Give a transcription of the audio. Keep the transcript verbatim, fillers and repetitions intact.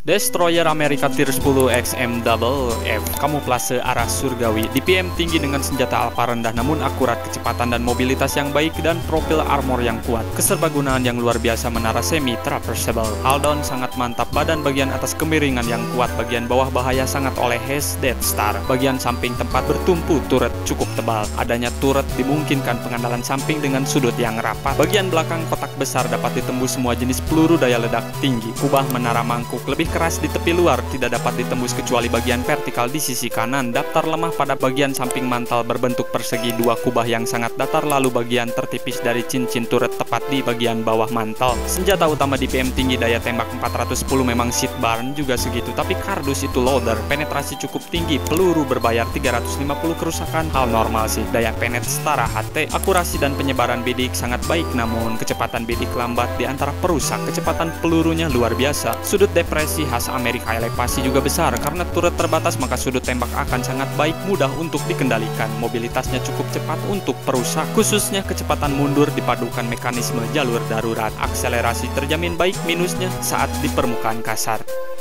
Destroyer Amerika Tier sepuluh X M Double F kamuflase arah surgawi, D P M tinggi dengan senjata alfa rendah namun akurat, kecepatan dan mobilitas yang baik, dan profil armor yang kuat. Keserbagunaan yang luar biasa, menara semi traversable. Hull sangat mantap, badan bagian atas kemiringan yang kuat, bagian bawah bahaya sangat oleh Haze Death Star. Bagian samping tempat bertumpu turret cukup tebal. Adanya turret dimungkinkan pengandalan samping dengan sudut yang rapat. Bagian belakang kotak besar dapat ditembus semua jenis peluru daya ledak tinggi. Kubah menara mangkuk lebih keras di tepi luar, tidak dapat ditembus kecuali bagian vertikal di sisi kanan. Daftar lemah pada bagian samping mantel berbentuk persegi, dua kubah yang sangat datar, lalu bagian tertipis dari cincin turret tepat di bagian bawah mantel. Senjata utama D P M tinggi, daya tembak empat ratus sepuluh, memang seat burn juga segitu, tapi kardus itu loader, penetrasi cukup tinggi, peluru berbayar tiga ratus lima puluh, kerusakan hal normal sih, daya penet setara H T, akurasi dan penyebaran bidik sangat baik, namun kecepatan bidik lambat di antara perusak, kecepatan pelurunya luar biasa. Sudut depresi khas Amerika, elevasi juga besar, karena turret terbatas maka sudut tembak akan sangat baik, mudah untuk dikendalikan, mobilitasnya cukup cepat untuk perusak, khususnya kecepatan mundur dipadukan mekanisme jalur darurat, akselerasi terjamin baik, minusnya saat di permukaan kasar.